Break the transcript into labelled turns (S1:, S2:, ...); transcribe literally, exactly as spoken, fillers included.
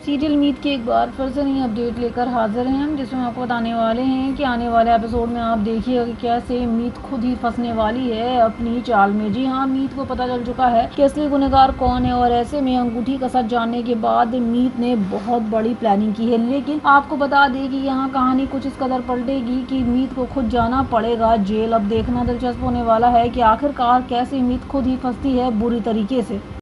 S1: Serial मीत की एक बार फिर से नई अपडेट लेकर हाजिर हैं हम, जिसमें आपको बताने वाले हैं कि आने वाले एपिसोड में आप देखिएगा कि कैसे मीत खुद ही फंसने वाली है अपनी चाल में। जी हाँ, मीत को पता चल चुका है कि असली गुनहगार कौन है और ऐसे में अंगूठी का सच जानने के बाद मीत ने बहुत बड़ी प्लानिंग की है। लेकिन आपको बता दें कि यहाँ कहानी कुछ इस कदर पलटेगी कि मीत को खुद जाना पड़ेगा जेल। अब देखना दिलचस्प होने वाला है कि आखिरकार कैसे मीत खुद ही फंसती है बुरी तरीके से।